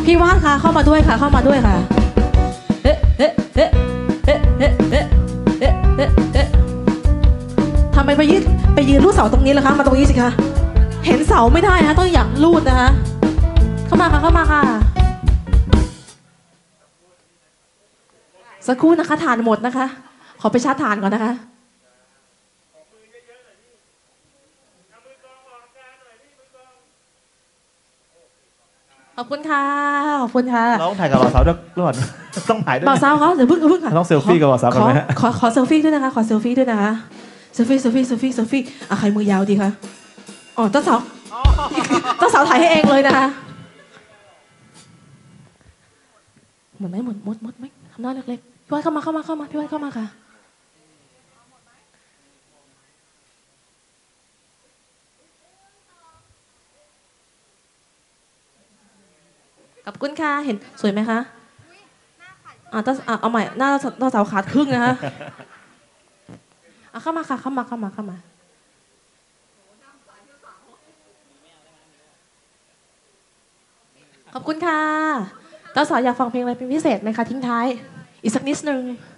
พี่วาดค่ะเข้ามาด้วยค่ะเข้ามาด้วยค่ะเอ๊ะเอ๊ะเอ๊ะเอ๊ะเอ๊ะเอ๊ะเอ๊ะเอ๊ะเอ๊ะทำไมไปยืนรูดเสาตรงนี้ล่ะคะมาตรงนี้สิคะเห็นเสาไม่ได้นะต้องอยากรูดนะคะเข้ามาค่ะเข้ามาค่ะสักครู่นะคะถ่านหมดนะคะขอไปชาร์จถ่านก่อนนะคะขอบคุณค่ะขอบคุณค่ะเราต้องถ่ายกับบ่าวสาวด้วยหรือเปล่าต้องถ่ายด้วยบ่าวสาวเขาเดี๋ยวพึ่งค่ะต้องเซลฟี่กับบ่าวสาวกันไหมฮะขอเซลฟี่ด้วยนะคะขอเซลฟี่ด้วยนะคะเซลฟี่อ่ะใครมือยาวดีคะอ๋อเจ้าสาวถ่ายให้เองเลยนะคะหมดไหมหมดไหมทำหน้าเล็กๆพี่วันเข้ามาพี่วันเข้ามาค่ะขอบคุณค่ะเห็นสวยไหมคะเอาใหม่หน้าสาวขาดครึ่งนะคะเข้ามาค่ะเข้ามาขอบคุณค่ะเจ้าสาวอยากฟังเพลงอะไรเป็นพิเศษไหมคะทิ้งท้ายอีกสักนิดนึง